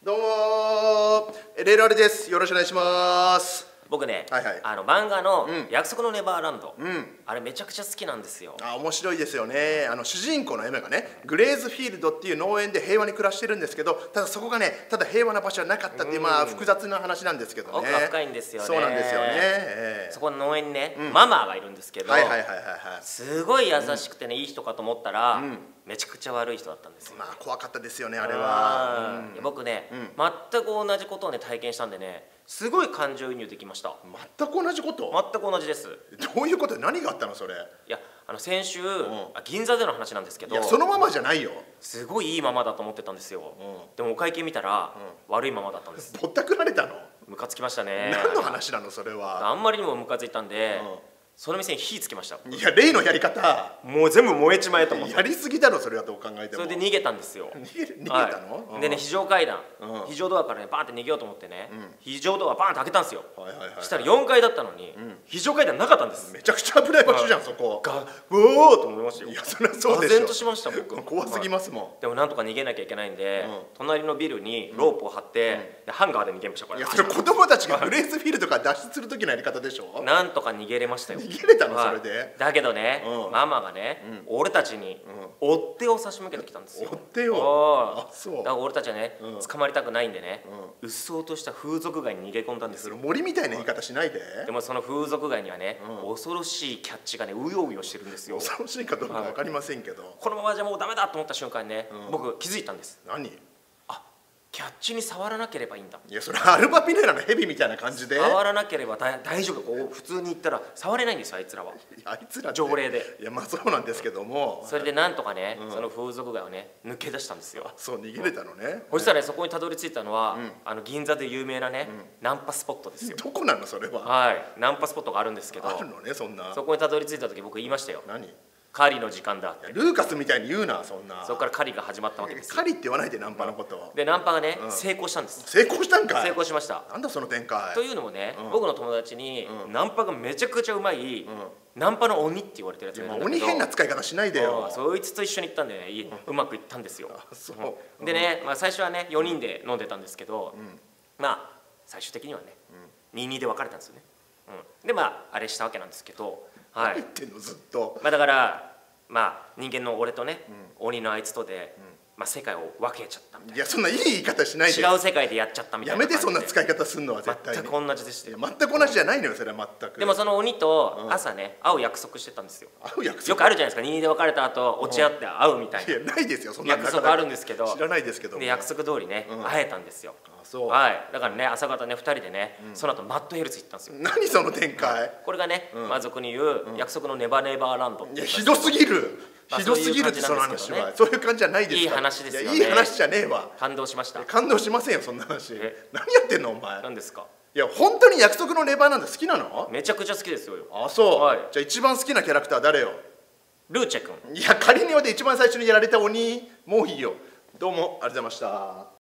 どうもレイラルです。よろしくお願いします。 僕ね、 はいはい、 漫画の「約束のネバーランド」あれめちゃくちゃ好きなんですよ。 面白いですよね。主人公のエメがね、グレーズフィールドっていう農園で平和に暮らしてるんですけど、ただそこがね、ただ平和な場所はなかったっていう、複雑な話なんですけどね。 奥が深いんですよね。 そうなんですよね。 そこの農園にね、ママがいるんですけど、すごい優しくてね、いい人かと思ったら、めちゃくちゃ悪い人だったんですよ。 怖かったですよね、あれは。 僕ね、全く同じことをね体験したんでね、すごい感情移入できました。 全く同じこと？ 全く同じです。 どういうこと？何があったのそれ？ いや、先週、銀座での話なんですけど、 いやそのままじゃないよ。 すごいいいままだと思ってたんですよ。でもお会計見たら、悪いままだったんです。 ぼったくられたの？ ムカつきましたね。 何の話なのそれは？ あんまりにもムカついたんで、その店に火つけました。 いや、例のやり方もう全部燃えちまえと思って。 やりすぎだろそれは。どう考えても。 それで逃げたんですよ。 逃げたの？ でね、非常階段、非常ドアからねバーンって逃げようと思ってね、非常ドアバーンって開けたんですよ。そしたら4階だったのに、非常階段なかったんです。 めちゃくちゃ危ない場所じゃんそこ。 うおーと思いましたよ。 いや、そりゃそうでしょ。 唖然としました僕。 怖すぎますもん。 でもなんとか逃げなきゃいけないんで、隣のビルにロープを張ってハンガーで逃げました。これ。 いや、それ子供たちがグレースフィールドから脱出する時のやり方でしょ。 なんとか逃げれましたよ。 逃げれたのそれで？ だけどね、ママがね、俺たちに追っ手を差し向けてきたんですよ。 追っ手を？ あ、そう。だから俺たちはね、捕まりたくないんでね、うっそうとした風俗街に逃げ込んだんですよ。 森みたいな言い方しないで。 でもその風俗街にはね、恐ろしいキャッチがね、うようよしてるんですよ。 恐ろしいかどうか分かりませんけど、 このままじゃもうダメだと思った瞬間にね、僕気づいたんです。 何？ キャッチに触らなければいいんだ。 いや、それアルバピネラのヘビみたいな感じで触らなければ大丈夫。こう普通に言ったら触れないんですよ、あいつらは。 あいつら条例で。 いや、そうなんですけども、 それでなんとかね、その風俗街をね抜け出したんですよ。 そう、逃げれたのね。 そしたらね、そこにたどり着いたのは、銀座で有名なね、ナンパスポットですよ。 どこなのそれは？ はい、ナンパスポットがあるんですけど。 あるのね、そんな。 そこにたどり着いた時僕言いましたよ。 何？ 狩りの時間だって。 ルーカスみたいに言うな、そんな。 そこから狩りが始まったわけですよ。 狩りって言わないで、ナンパのことで、ナンパがね、成功したんです。 成功したんかい？ 成功しました。 なんだその展開。 というのもね、僕の友達にナンパがめちゃくちゃうまいナンパの鬼って言われてるやつがいるんだけど、 鬼変な使い方しないでよ。 そいつと一緒に行ったんでね、うまくいったんですよ。でね、最初はね4人で飲んでたんですけど、最終的にはね2-2で別れたんですよね。であれしたわけなんですけど、 何言ってんのずっと。 だから人間の俺とね、鬼のあいつとで世界を分けちゃったみたいな。 いや、そんないい言い方しないで。 違う世界でやっちゃったみたいな。 やめて、そんな使い方すんのは。絶対に全く同じでしたよ。 全く同じじゃないのよ、それは。全く。 でもその鬼と朝ね会う約束してたんですよ。 会う約束？ よくあるじゃないですか、2人で別れた後落ち合って会うみたいな。 いや、ないですよ、そんな約束あるんですけど。 知らないですけど。 で、約束通りね会えたんですよ。 はい。 だからね、朝方ね2人でね、その後マッドヘルツ行ったんですよ。 何その展開？ これがね、俗に言う約束のネバネバーランド。 いや、ひどすぎる。ひどすぎるって、その話は。そういう感じじゃないです。 いい話ですよね。 いい話じゃねえわ。 感動しました。 感動しませんよ、そんな話。何やってんのお前。 何ですか？ いや、本当に約束のネバーランド好きなの？ めちゃくちゃ好きですよ。 あ、そう。じゃあ一番好きなキャラクター誰よ？ ルーチェ君。 いや、仮にで一番最初にやられた鬼もういいよ。どうもありがとうございました。